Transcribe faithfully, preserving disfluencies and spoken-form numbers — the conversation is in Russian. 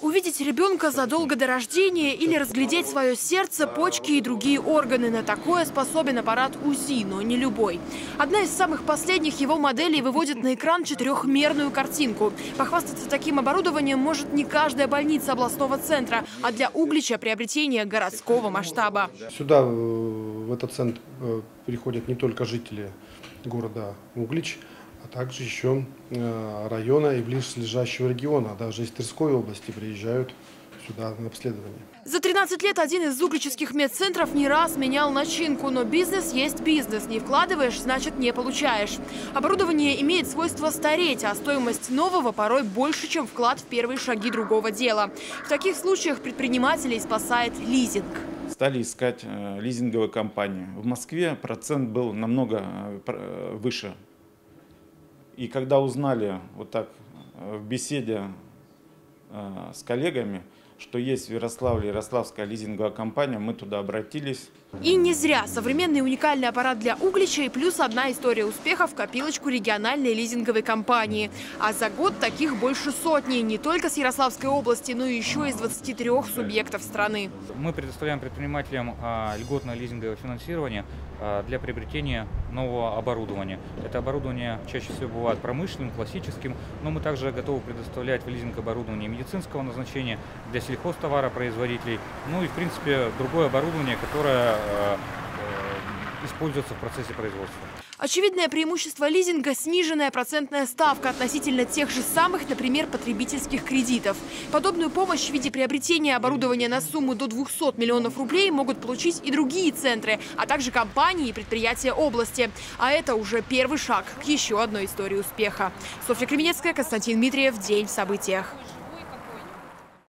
Увидеть ребенка задолго до рождения или разглядеть свое сердце, почки и другие органы. На такое способен аппарат УЗИ, но не любой. Одна из самых последних его моделей выводит на экран четырехмерную картинку. Похвастаться таким оборудованием может не каждая больница областного центра, а для Углича приобретение городского масштаба. Сюда, в этот центр, приходят не только жители города Углич, а также еще района и близлежащего региона. Даже из Тверской области приезжают сюда на обследование. За тринадцать лет один из угличских медцентров не раз менял начинку, но бизнес есть бизнес. Не вкладываешь, значит не получаешь. Оборудование имеет свойство стареть, а стоимость нового порой больше, чем вклад в первые шаги другого дела. В таких случаях предпринимателей спасает лизинг. Стали искать лизинговые компании. В Москве процент был намного выше. И когда узнали вот так в беседе с коллегами, что есть в Ярославле ярославская лизинговая компания, мы туда обратились. И не зря. Современный уникальный аппарат для Углича и плюс одна история успеха в копилочку региональной лизинговой компании. А за год таких больше сотни. Не только с Ярославской области, но и еще из двадцати трёх субъектов страны. Мы предоставляем предпринимателям льготное лизинговое финансирование для приобретения нового оборудования. Это оборудование чаще всего бывает промышленным, классическим, но мы также готовы предоставлять в лизинг оборудование медицинского назначения для сельхозтоваропроизводителей, ну и в принципе другое оборудование, которое э, э, используется в процессе производства. Очевидное преимущество лизинга – сниженная процентная ставка относительно тех же самых, например, потребительских кредитов. Подобную помощь в виде приобретения оборудования на сумму до двухсот миллионов рублей могут получить и другие центры, а также компании и предприятия области. А это уже первый шаг к еще одной истории успеха. Софья Кременецкая, Константин Дмитриев. День в событиях.